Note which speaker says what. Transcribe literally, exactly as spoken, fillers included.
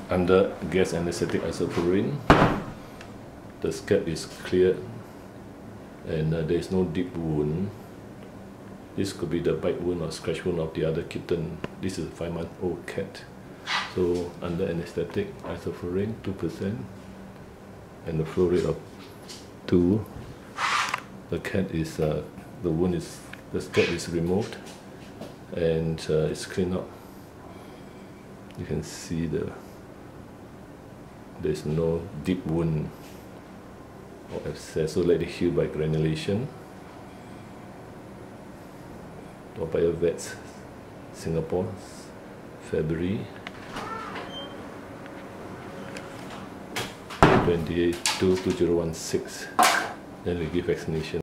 Speaker 1: under gas anesthetic isoflurane. The scalp is clear and uh, there is no deep wound. This could be the bite wound or scratch wound of the other kitten. This is a five month old cat. So under anesthetic isoflurane two percent and the flow rate of two. The cat is, uh, the wound is, the scalp is removed and uh, it's cleaned up. You can see the there's no deep wound or abscess, so let it heal by granulation or by a vet, Singapore, February twenty-eighth to two thousand sixteen. Then we give vaccination.